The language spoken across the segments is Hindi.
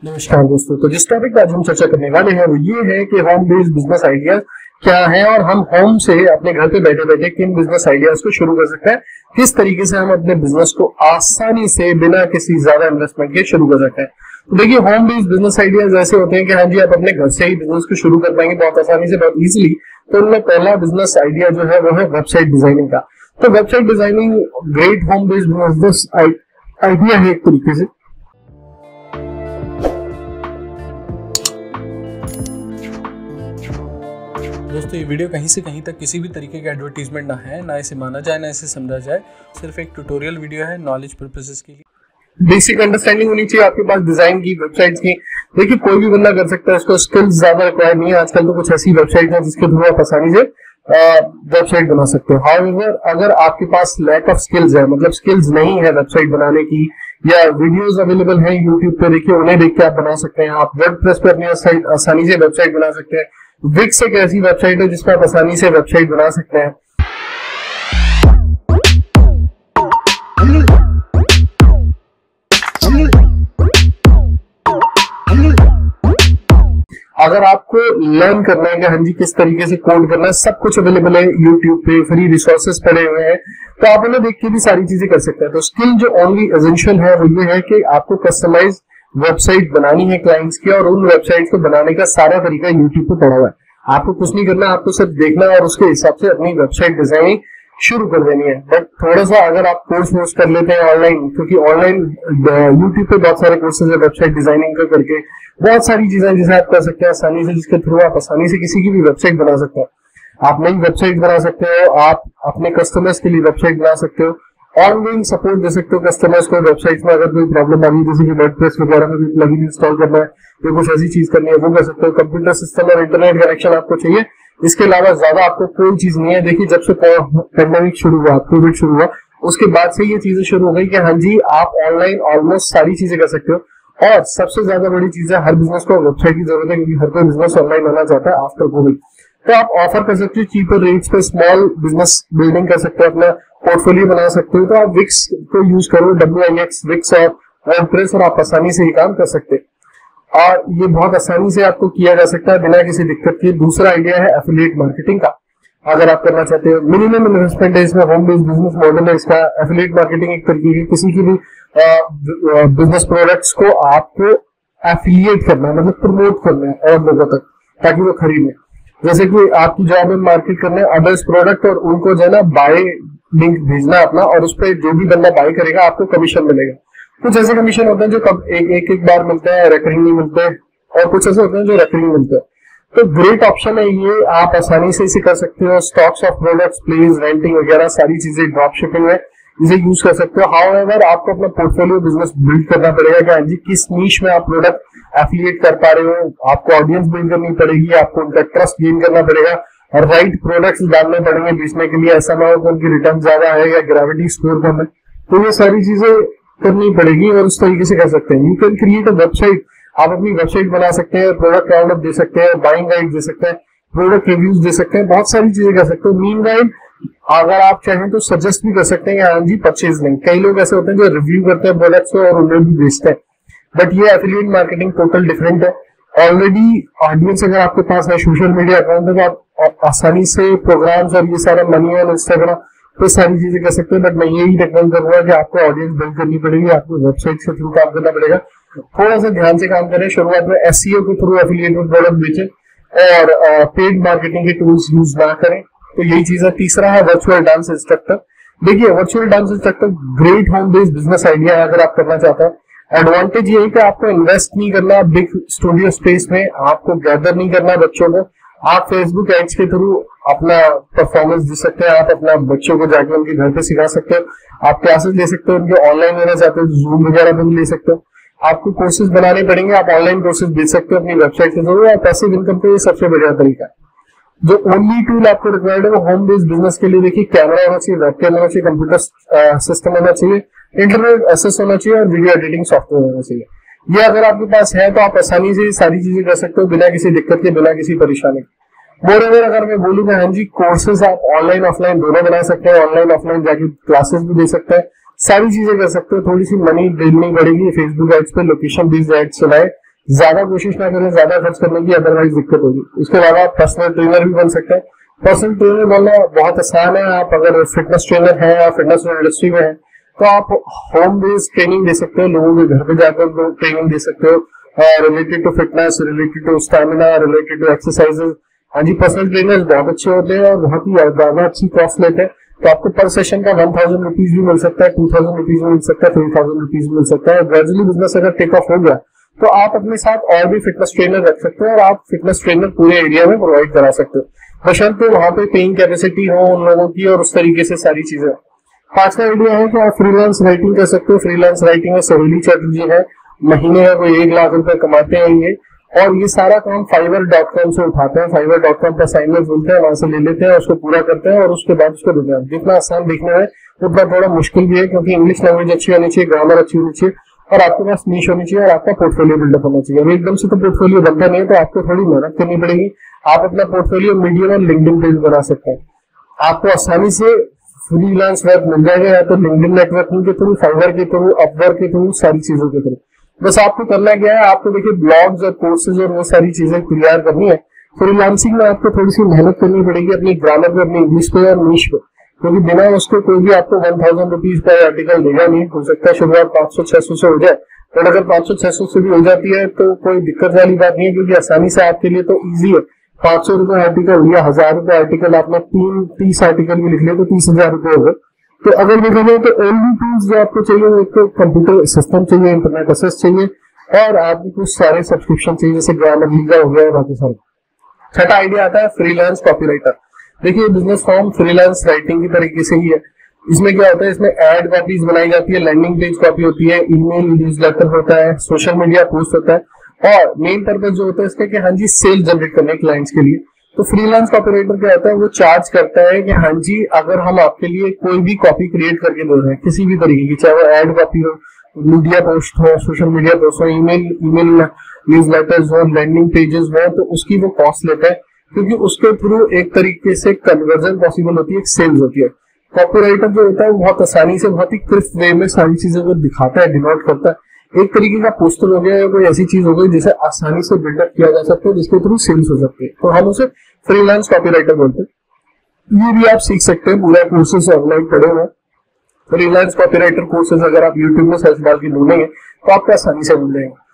नमस्कार दोस्तों। तो जिस टॉपिक पर आज हम चर्चा करने वाले हैं वो ये है कि होम बेस्ड बिजनेस आइडिया क्या है और हम होम से अपने घर पे बैठे बैठे किन बिजनेस आइडियाज को शुरू कर सकते हैं, किस तरीके से हम अपने बिजनेस को आसानी से बिना किसी ज्यादा इन्वेस्टमेंट के शुरू कर सकते हैं। तो देखिए, होम बेस्ड बिजनेस आइडियाज ऐसे होते हैं कि हाँ जी, आप अपने घर से ही बिजनेस को शुरू कर पाएंगे बहुत आसानी से, बहुत इजीली। तो उनमें पहला बिजनेस आइडिया जो है वो है वेबसाइट डिजाइनिंग का। तो website designing great home based business idea है एक तरीके से। दोस्तों, ये वीडियो कहीं से कहीं तक किसी भी तरीके का एडवर्टीजमेंट ना है, ना इसे माना जाए ना इसे समझा जाए। सिर्फ एक ट्यूटोरियल वीडियो है नॉलेज पर्पसेस के लिए। बेसिक अंडरस्टैंडिंग होनी चाहिए आपके पास डिजाइन की, वेबसाइट्स की। देखिए, कोई भी बंदा कर सकता है, इसको स्किल्स ज्यादा रिक्वायर नहीं है। आजकल तो कुछ ऐसी वेबसाइट है जिसके थ्रू आप आसानी से वेबसाइट बना सकते हो। हाउएवर, अगर आपके पास लैक ऑफ स्किल्स है, मतलब स्किल्स नहीं है वेबसाइट बनाने की, या वीडियोस अवेलेबल है यूट्यूब पे, देखिए उन्हें देख के आप बना सकते हैं। आप वर्डप्रेस पे अपनी आसानी से वेबसाइट बना सकते हैं। विक्स एक ऐसी वेबसाइट है जिसपे आप आसानी से वेबसाइट बना सकते हैं। अगर आपको लर्न करना है कि हाँ जी किस तरीके से कोड करना है, सब कुछ अवेलेबल है यूट्यूब पे, फ्री रिसोर्सेस पड़े हुए हैं, तो आप उन्हें देख के भी सारी चीजें कर सकते हैं। तो स्किल जो ओनली एसेंशियल है वो ये है कि आपको कस्टमाइज वेबसाइट बनानी है क्लाइंट्स की, और उन वेबसाइट को बनाने का सारा तरीका यूट्यूब पे पड़ा हुआ है। आपको कुछ नहीं करना, आपको सिर्फ देखना है और उसके हिसाब से अपनी वेबसाइट डिजाइनिंग शुरू कर देनी है। बट थोड़ा सा अगर आप कोर्स कर लेते हैं ऑनलाइन, क्योंकि ऑनलाइन यूट्यूब पे बहुत सारे कोर्सेज है वेबसाइट डिजाइनिंग का करके, बहुत सारी चीजें जिसे आप कर सकते हैं आसानी से, जिसके थ्रू आप आसानी से किसी की भी वेबसाइट बना सकते हैं। आप नई वेबसाइट बना सकते हो, आप अपने कस्टमर्स के लिए वेबसाइट बना सकते हो, ऑनलाइन सपोर्ट दे सकते हो कस्टमर्स को। वेबसाइट में अगर कोई प्रॉब्लम आ रही है, जैसे कि वर्डप्रेस वगैरह में भी प्लगइन इंस्टॉल करना है या कुछ ऐसी चीज करनी है, वो कर सकते हो। कंप्यूटर सिस्टम और इंटरनेट कनेक्शन आपको चाहिए, इसके अलावा ज्यादा आपको कोई चीज नहीं है। देखिए, जब से पेंडेमिक शुरू हुआ, कोविड शुरू हुआ, उसके बाद से ये चीजें शुरू हो गई कि हाँ जी, आप ऑनलाइन ऑलमोस्ट सारी चीजें कर सकते हो। और सबसे ज्यादा बड़ी चीज है, हर बिजनेस को वेबसाइट की जरूरत है, क्योंकि हर कोई बिजनेस ऑनलाइन होना चाहता है आफ्टर कोविड। तो आप ऑफर कर सकते हो चीपर रेट्स पे, स्मॉल बिजनेस बिल्डिंग कर सकते हो, अपना पोर्टफोलियो बना सकते हो। तो आप विक्स को यूज करो, WIX, विक्स और वर्डप्रेस, और आप आसानी से ये काम कर सकते हैं। और ये बहुत आसानी से आपको किया जा सकता है बिना किसी दिक्कत के। दूसरा आइडिया है एफिलिएट मार्केटिंग का। अगर आप करना चाहते हो, मिनिमम इन्वेस्टमेंट है इसमें, होम बेस्ड बिजनेस मॉडल है इसका। एफिलिएट मार्केटिंग एक तरीके की किसी की भी बिजनेस प्रोडक्ट्स को आपको एफिलिएट करना है, मतलब प्रमोट करना है और लोगों तक, ताकि वो खरीदें। जैसे कि आपकी जॉब में मार्केट करना है अदर्स प्रोडक्ट, और उनको जो है ना बाय लिंक भेजना अपना, और उस पर जो भी बंदा बाय करेगा आपको कमीशन मिलेगा। कुछ ऐसे कमीशन होते हैं जो कब एक बार मिलते हैं, रेकरिंग नहीं मिलते, और कुछ ऐसे होते हैं जो रेकरिंग मिलते हैं। तो ग्रेट ऑप्शन है ये, आप आसानी से इसे कर सकते हो। Stocks of products, place, renting वगैरह सारी चीजें ड्रॉप शिपिंग में इसे यूज कर सकते हो। हाउएवर, आपको अपना पोर्टफोलियो बिजनेस बिल्ड करना पड़ेगा कि हाँ जी किस नीश में आप प्रोडक्ट एफिलिएट कर पा रहे हो। आपको ऑडियंस बिल्ड करनी पड़ेगी, आपको उनका ट्रस्ट गेन करना पड़ेगा, और राइट प्रोडक्ट्स डालने पड़ेंगे बेचने के लिए। ऐसा ना हो कि उनकी रिटर्न ज्यादा है या ग्रेविटी स्कोर कम है। तो ये सारी चीजें करनी पड़ेगी, और उस तरीके से कर सकते हैं। You can create a website. आप अपनी वेबसाइट बना सकते हैं, प्रोडक्ट राउंडअप दे सकते हैं, बाइंग गाइड दे सकते हैं, प्रोडक्ट रिव्यूज दे सकते हैं, बहुत सारी चीजें कर सकते हो। मीनवाइल, अगर आप चाहें तो सजेस्ट भी कर सकते हैं हाँ जी परचेज लिंक। कई लोग ऐसे होते हैं जो रिव्यू करते हैं प्रोडक्ट्स को और उन्हें भी बेचते हैं, बट ये एफिलिएट मार्केटिंग टोटल डिफरेंट है। ऑलरेडी ऑडियंस अगर आपके पास है, सोशल मीडिया अकाउंट है, तो आप आसानी से प्रोग्राम्स और ये सारा मनी और इंस्टाग्राम तो सारी चीजें कर सकते हैं। बट मैं यही रिकमेंड करूंगा कि आपको ऑडियंस बिल्ड करनी पड़ेगी, आपको वेबसाइट के थ्रू काम करना पड़ेगा। थोड़ा सा ध्यान से काम करें, शुरुआत में SEO के थ्रू एफिलिएट प्रोडक्ट बेचें, और पेड मार्केटिंग के टूल्स यूज ना करें। तो यही चीज है। तीसरा है वर्चुअल डांस इंस्ट्रक्टर। देखिए, virtual dance instructor great home based business idea है अगर आप करना चाहते हैं। एडवांटेज ये है कि आपको इन्वेस्ट नहीं करना बिग स्टूडियो स्पेस में, आपको गैदर नहीं करना बच्चों को। आप फेसबुक एड्स के थ्रू अपना परफॉर्मेंस दे सकते हैं, आप अपना बच्चों को जाके उनके घर पे सिखा सकते हो, आप क्लासेस ले सकते हो, उनके ऑनलाइन लेना चाहते हो जूम वगैरह पे भी ले सकते हो। आपको कोर्सेज बनाने पड़ेंगे, आप ऑनलाइन कोर्सेज बेच सकते हो अपनी वेबसाइट के थ्रू, और पैसिव इनकम के लिए सबसे बढ़िया तरीका है। जो ओनली टूल आपको रिक्वायर्ड है वो होम बेस्ड बिजनेस के लिए, देखिए, कैमरा होना चाहिए, वेब कैमरा होना चाहिए, कंप्यूटर सिस्टम होना चाहिए, इंटरनेट एक्सेस होना चाहिए, और वीडियो एडिटिंग सॉफ्टवेयर होना चाहिए। ये अगर आपके पास है तो आप आसानी से सारी चीजें कर सकते हो बिना किसी दिक्कत के, बिना किसी परेशानी के। मोreover, अगर मैं बोलूंगा हाँ जी कोर्सेज आप ऑनलाइन ऑफलाइन दोनों बना सकते हैं, ऑनलाइन ऑफलाइन जाके क्लासेस भी दे सकते हैं, सारी चीजें कर सकते हो। थोड़ी सी मनी देनी पड़ेगी फेसबुक एड्स पे, लोकेशन बेस्ड एड्स चलाए, ज्यादा कोशिश ना करें ज्यादा खर्च करने की, अदरवाइज दिक्कत होगी। उसके बाद आप पर्सनल ट्रेनर भी बन सकते हैं। पर्सनल ट्रेनर बनना बहुत आसान है। आप अगर फिटनेस ट्रेनर है या फिटनेस इंडस्ट्री में है तो आप होम बेस्ड ट्रेनिंग दे सकते हो, लोगों के घर पे जाकर उनको ट्रेनिंग दे सकते हो related to fitness, related to stamina, related to exercises. हाँ जी, पर्सनल ट्रेनर्स बहुत अच्छे होते हैं और बहुत ही ज्यादा अच्छी कॉस्ट लेते हैं। तो आपको पर सेशन का 1000 रुपीज भी मिल सकता है, 2000 रुपीज भी मिल सकता है, 3000 रुपीज भी मिल सकता है। ग्रेजुअली बिजनेस अगर टेक ऑफ हो गया तो आप अपने साथ और भी फिटनेस ट्रेनर रख सकते हो और आप फिटनेस ट्रेनर पूरे एरिया में प्रोवाइड करा सकते हो, बशर्ते वहां पे पेइंग कैपेसिटी हो उन लोगों की और उस तरीके से सारी चीजें। पांचवा आइडिया है कि आप फ्रीलांस राइटिंग कर सकते हो। फ्रीलांस राइटिंग में सहेली चैटर्जी है, महीने में कोई 1 लाख रुपए कमाते हैं ये, और ये सारा काम fiverr.com से उठाते हैं। fiverr.com पर असाइनमेंट मिलते हैं, वहां से ले लेते हैं, उसको पूरा करते हैं और उसके बाद उसको देते हैं। जितना आसान देखने में उतना थोड़ा मुश्किल भी है, क्योंकि इंग्लिश लैंग्वेज अच्छी होनी चाहिए, ग्रामर अच्छी होनी चाहिए और आपके पास नीश होनी चाहिए और आपका पोर्टफोलियो बिल्डअप होना चाहिए। अभी एकदम से तो पोर्टफोलियो बनता नहीं है, तो आपको थोड़ी मेहनत करनी पड़ेगी। आप अपना पोर्टफोलियो मीडियम और लिंक्डइन पे भी बना सकते हैं। आपको आसानी से फ्रीलांस वर्क मिल जाएगा, या तो लिंक्डइन नेटवर्किंग के थ्रू, फाइवर के थ्रू, अपवर्क के थ्रू, सारी चीजों के थ्रू। बस आपको करना क्या है, आपको देखिए ब्लॉग्स और कोर्सेज और वो सारी चीजें तैयार करनी है। फ्रीलांसिंग में आपको थोड़ी सी मेहनत करनी पड़ेगी अपनी ग्रामर पे, अपनी इंग्लिश पे और नीश पे, क्योंकि बिना उसको कोई भी आपको 1000 रुपीज पर आर्टिकल देगा नहीं। हो सकता है शुरुआत 500-600 से हो जाए, और अगर 500-600 से भी हो जाती है तो कोई दिक्कत वाली बात नहीं है, क्योंकि आसानी से आपके लिए तो ईजी है। 500 रुपए आर्टिकल या 1000 रुपए आर्टिकल, आपने 30 आर्टिकल भी लिख लिया तो 30,000 रुपए हो गए। तो अगर देखा जाए तो ओनली टूल्स जो आपको चाहिए, एक तो कंप्यूटर सिस्टम चाहिए, इंटरनेट एक्सेस चाहिए और आपको कुछ सारे सब्सक्रिप्शन चाहिए, जैसे ग्रामरली हो गया, बाकी सारे। छठा आइडिया आता है फ्रीलांस कॉपीराइटर। देखिए बिजनेस फॉर्म फ्रीलांस राइटिंग की तरीके से ही है। इसमें क्या होता है, इसमें एड कॉपीज बनाई जाती है, लैंडिंग पेज कॉपी होती है, ईमेल न्यूज़लेटर होता है, सोशल मीडिया पोस्ट होता है, और मेन पर्पज जो होता है इसका कि हाँ जी सेल जनरेट करने क्लाइंट्स के लिए। तो फ्रीलांस कॉपीराइटर क्या होता है, वो चार्ज करता है कि हाँ जी अगर हम आपके लिए कोई भी कॉपी क्रिएट करके दे रहे हैं किसी भी तरीके की, चाहे वो एड कॉपी हो, मीडिया पोस्ट हो, सोशल मीडिया पोस्ट हो, ईमेल न्यूज़लेटर्स हो, लैंडिंग पेजेस हो, तो उसकी वो कॉस्ट लेता है, क्योंकि उसके थ्रू एक तरीके से कन्वर्जन पॉसिबल होती है, एक सेल्स होती है। कॉपीराइटर जो होता है वो बहुत आसानी से, बहुत ही क्रिस्प वे में सारी चीजें को दिखाता है, डिनोट करता है। एक तरीके का पोस्टर हो गया या कोई ऐसी चीज हो गई जिसे आसानी से बिल्डअप किया जा सकता है, जिसके थ्रू सेल्स हो सकती है, तो हम उसे फ्रीलांस कॉपीराइटर बोलते हैं। ये भी आप सीख सकते हैं, पूरा कोर्सेस ऑनलाइन पड़े हुए हैं। फ्रीलांस कॉपीराइटर कोर्सेज अगर आप यूट्यूब में सर्च डाल के ढूंढेंगे तो आपको आसानी से मिल जाएंगे।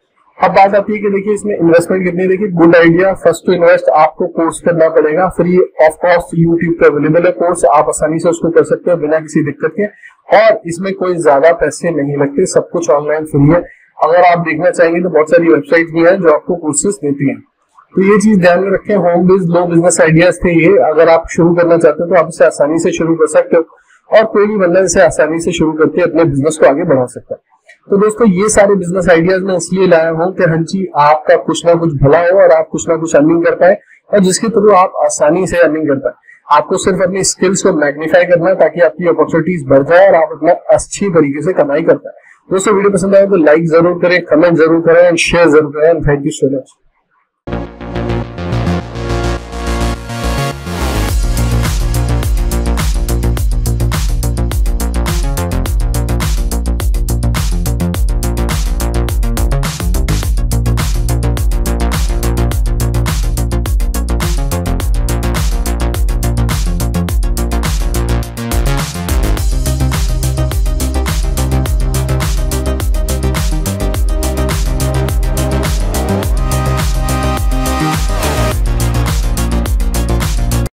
अब बात आती है कि देखिए इसमें इन्वेस्टमेंट कितनी है। देखिए good idea, first to invest आपको कोर्स करना पड़ेगा, फ्री ऑफ कॉस्ट यूट्यूब पे अवेलेबल है कोर्स, आप आसानी से उसको कर सकते हो बिना किसी दिक्कत के, और इसमें कोई ज्यादा पैसे नहीं लगते, सब कुछ ऑनलाइन फ्री है। अगर आप देखना चाहेंगे तो बहुत सारी वेबसाइट भी है जो आपको कोर्सेज देती है, तो ये चीज ध्यान में रखें। Home based low business ideas थे ये, अगर आप शुरू करना चाहते हो तो आप इसे आसानी से शुरू कर सकते हो, और कोई भी बंदा इसे आसानी से शुरू करके अपने बिजनेस को आगे बढ़ा सकता है। तो दोस्तों ये सारे बिजनेस आइडियाज मैं इसलिए लाया हूँ कि हाँ जी आपका कुछ ना कुछ भला हो और आप कुछ ना कुछ अर्निंग कर पाए, और जिसके थ्रू आप आसानी से अर्निंग कर पाए। आपको सिर्फ अपनी स्किल्स को मैग्नीफाई करना है ताकि आपकी अपॉर्चुनिटीज बढ़ जाए और आप अपना अच्छी तरीके से कमाई कर पाए। दोस्तों वीडियो पसंद आए तो लाइक जरूर करें, कमेंट जरूर करें एंड शेयर जरूर करें। Thank you so much.